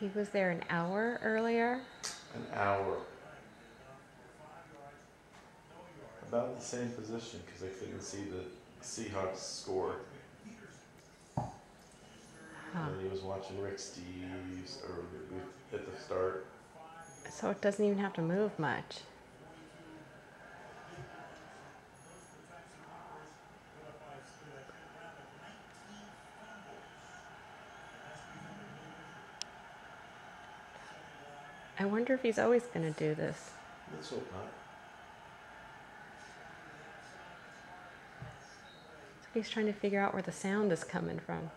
He was there an hour earlier. An hour. About the same position because I couldn't see the Seahawks score. And he was watching Rick Steves at the start. So it doesn't even have to move much. I wonder if he's always going to do this. Let's hope not. He's trying to figure out where the sound is coming from.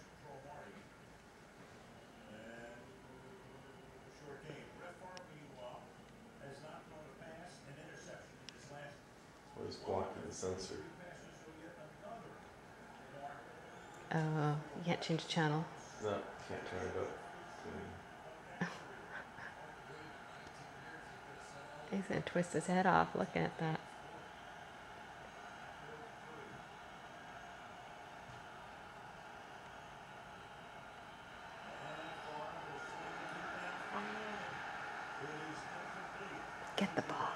Or he's blocking the sensor. You can't change the channel. No, can't turn it up. He's going to twist his head off looking at that. Get the ball.